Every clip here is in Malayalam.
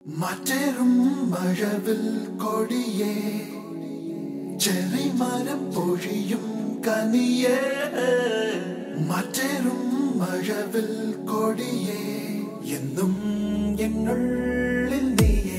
മറ്റേറും മഴവിൽ കൊടിയേ ചെറിമരം പൊഴിയും കനിയേ മറ്റേറും മഴവിൽ കൊടിയേ എന്നും എന്നുള്ളിൽ നീയേ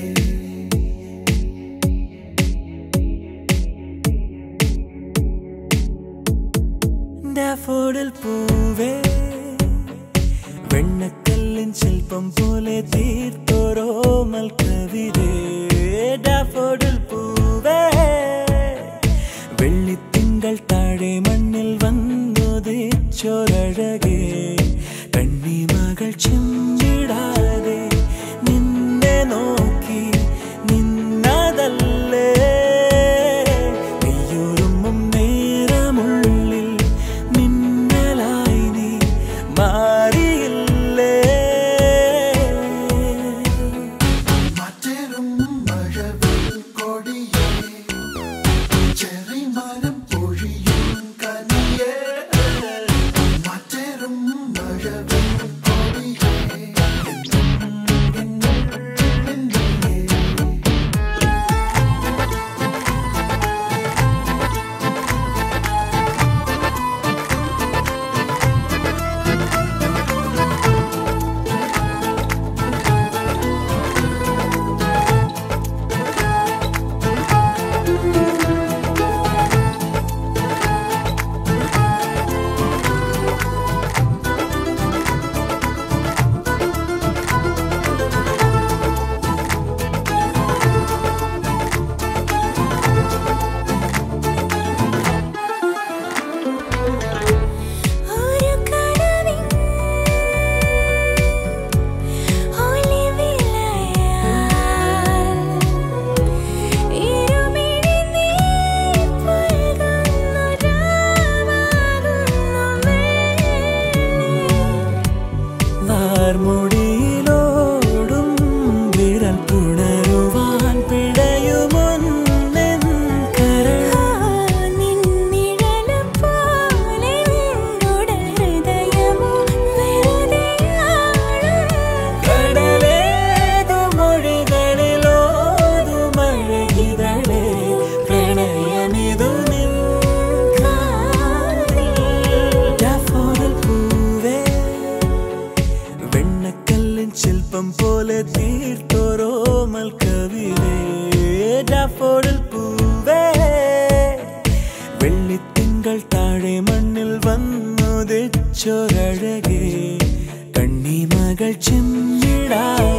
ഡാഫോഡിൽ പൂവേ വെണ്ണക്കല്ലിൻ ശില്പം പോലെ തീർത്തോരോമൽ കവിതേ ഡാഫോഡിൽ പൂവേ വെള്ളിത്തിങ്കൾ താഴെ മണ്ണിൽ വന്നുദിച്ചൊരഴകേ കണ്ണിമകൾ ചിമ്മിടാതെ നിന്നെ നോക്കി നിന്നതല്ലേ നെയ്യൊരുമ്പും നേരമുള്ളിൽ മിന്നലായി നീ മാറിയില്ലേ മറ്റേറും മഴവിൽ കൊടിയേ ചെറിമരം പൊഴിയും കനിയേ മറ്റേറും മഴവിൽ കൊടിയേ എന്നും എന്നുള്ളിൽ നീയേ മുടിയിലോടും വിരൽ പുണരുവാൻ പിഴയുമൊന്നെൻ കടലേതു മൊഴികളിലോതു മഴകിതളേ പ്രണയമിതു നിൻ ഡാഫോഡിൽ പൂവേ വെണ്ണക്കല്ലിൻ ശില്പം പോലെ തീർത്തോരോമൽ കവിതേ ഡാഫോഡിൽ പൂവേ വെള്ളിത്തിങ്കൾ താഴെ മണ്ണിൽ വന്നുദിച്ചൊരഴകേ കണ്ണിമകൾ ചിമ്മിടാ